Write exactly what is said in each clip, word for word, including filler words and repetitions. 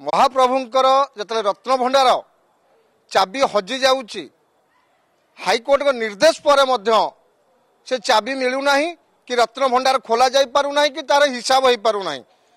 महाप्रभुंकर जतले रत्न भंडार चाबी हजि जाउची हाईकोर्ट को निर्देश पर मध्य से चाबी मिलूना कि रत्न भंडार खोला जाई पारुना कि तार हिसाब हो पारुना।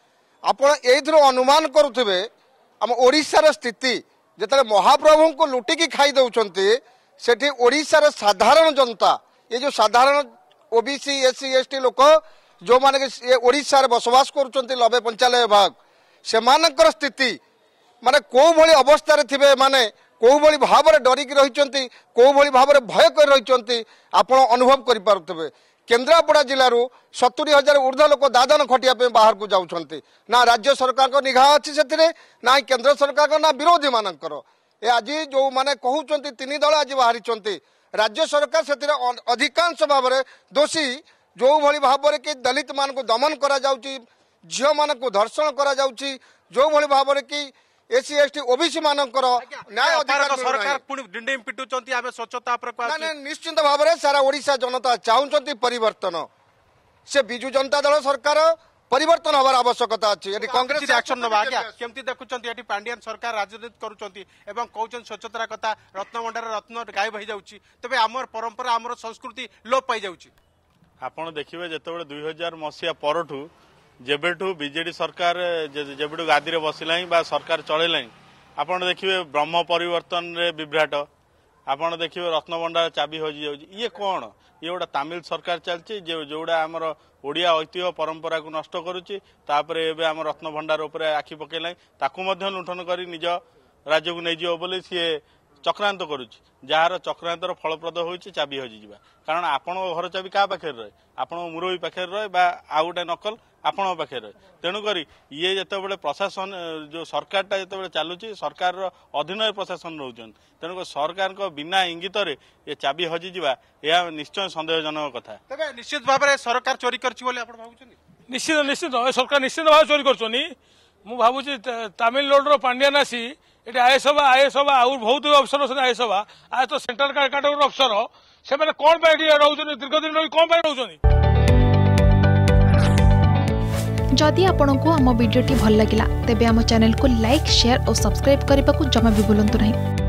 आपण एथरो अनुमान करुथिबे आम ओडिशार स्थिति जतले महाप्रभु को लुटिकी खाई दउचंती सेठी ओडिशार साधारण जनता ये जो साधारण ओबीसी एससी एसटी लोक जो माने ओडिशार बसवास करुचंती नब्बे पंचानबे भाग सेमानकर स्थिति माने को भली अवस्था रे थिबे माने को भली भाव में डरिक रही को भली भाव में भय कर रही आपण अनुभव कर पारुथिबे। केन्द्रापड़ा जिलूर सतुरी हजार ऊर्ध्व लोक दादन खटिया बाहर को जाउछंती ना राज्य सरकार को निगाह अच्छी से ना केंद्र सरकार को ना विरोधी मानकर ए आज जो माने कहउछंती तीन दल आज बाहरी राज्य सरकार से अधिकांश भाव में दोषी जो भली भाव में कि दलित मान को दमन करा जाउची झियो मान को धर्षण करा जाउची जो भली भाव में कि एससी एसटी ओबीसी मानकर न्याय अधिकार सरकार पुणी डिंडिम पिटुचंती आमे स्वच्छता पर निश्चित भाव में सारा ओडिशा जनता चाहूचंती परिवर्तन से बिजु जनता दल सरकार परिवर्तन हबार आवश्यकता अछि। कांग्रेस एक्शन नबा आज्ञा केमती देखुचंती एटी पांडियन सरकार राजनीति करूचंती एवं कहउचन स्वच्छता कथा रत्न भंडार रत्न गायब हो जाउची तबे हमर परंपरा हमर संस्कृति लोप पाई जाउची। आपण देखिबे जेतेबेले दुई हजार मसीहा परठू जेबेठू बीजेडी सरकार जेबेठू गादी बसला बा सरकार चलेला आपड़ देखिए ब्रह्म परिवर्तन रे विभ्राट आपड़ देखिए रत्न भंडार चाबी हजि जाउची ये कौन ये गोटा तमिल सरकार चलती जोड़ा आमर ओडिया ऐतिह्य परंपरा को नष्ट करुच्ची तापरे एबे आम रत्न भंडार उपरे आखि पकेला ताकू मध्य लुंठन करी निज राज्य को नहीं जीव बोली सी चक्रांत करुच्ची जार चक्रांतर फलप्रद होची चाबी हजि जावा कारण आपण घर चाबी क्या पाखे रहे आपण मुरबी पाखे रहे बा आउ गोटे नकल आपण पाखे रहे तेणुक ये जिते प्रशासन जो सरकार जो चलुची सरकार अधीन प्रशासन रोचन तेणुक सरकार बिना इंगित ये चाबी हजि जावा यह निश्चय सन्देहजनक कथा। तबे निश्चित भाव में सरकार चोरी करछि बोली आपण भाबुछनी निश्चित निश्चित सरकार निश्चित भाव चोरी करछनी मु भाबुछि तमिलनाडु पांड्यान आसी ये आईएस सभा आईएस सभा आउ बहुत अफसर अच्छा आईएस सभा आज तो सेंट्रल कैटेगोरी अफसर से कौन रोचन दीर्घ दिन कौन रोचन। जदि आपंक आम भिडी भल लगा तेब आम चैनल को लाइक शेयर और सब्सक्राइब करने को जमा भी भूलु नहीं।